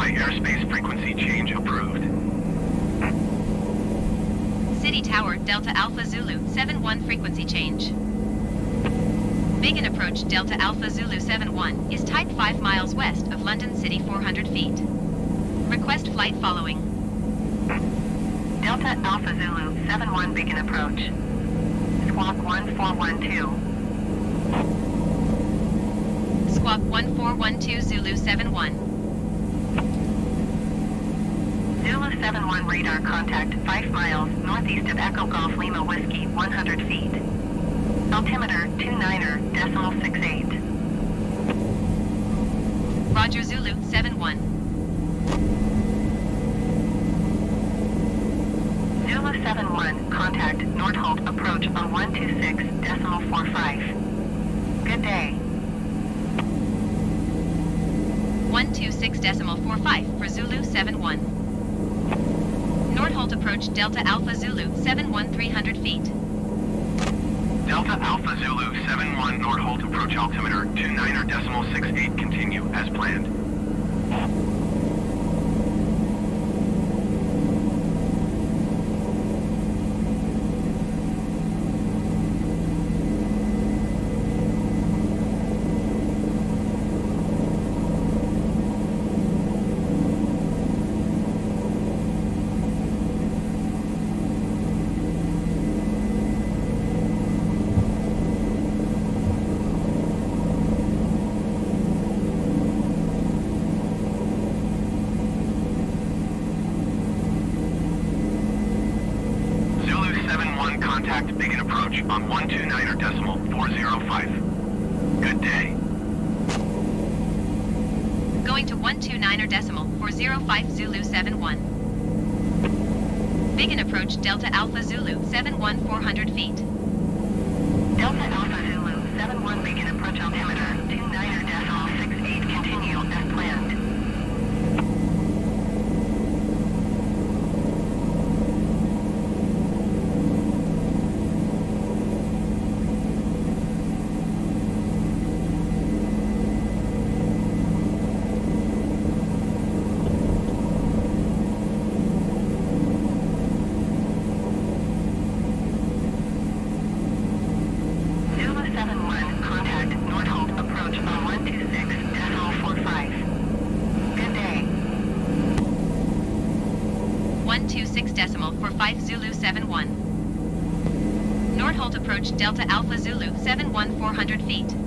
Standby airspace frequency change approved. City Tower, Delta Alpha Zulu 71 frequency change. Begin approach Delta Alpha Zulu 71 is type 5 miles west of London City 400 feet. Request flight following. Delta Alpha Zulu 71 begin approach. Squawk 1412. Squawk 1412 Zulu 71. Zulu 71 radar contact 5 miles northeast of Echo Golf Lima Whiskey 100 feet. Altimeter 29.68. Roger Zulu 71. Zulu 71 contact Nordholt approach on 126.45. Good day. 126.45 for Zulu 71. Nordholt approach Delta Alpha Zulu 71 300 feet. Delta Alpha Zulu 71 Nordholt approach altimeter 29.68 continue as planned. Contact begin approach on 129.405. Good day. Going to 129.405 Zulu 71. Begin approach Delta Alpha Zulu 71 400 feet. Delta Alpha Zulu 71 begin approach altimeter 29.68 continue as planned. Contact Nordholt approach on 126.45. Good day. 126.45 Zulu 71. Nordholt approach Delta Alpha Zulu 71 400 feet.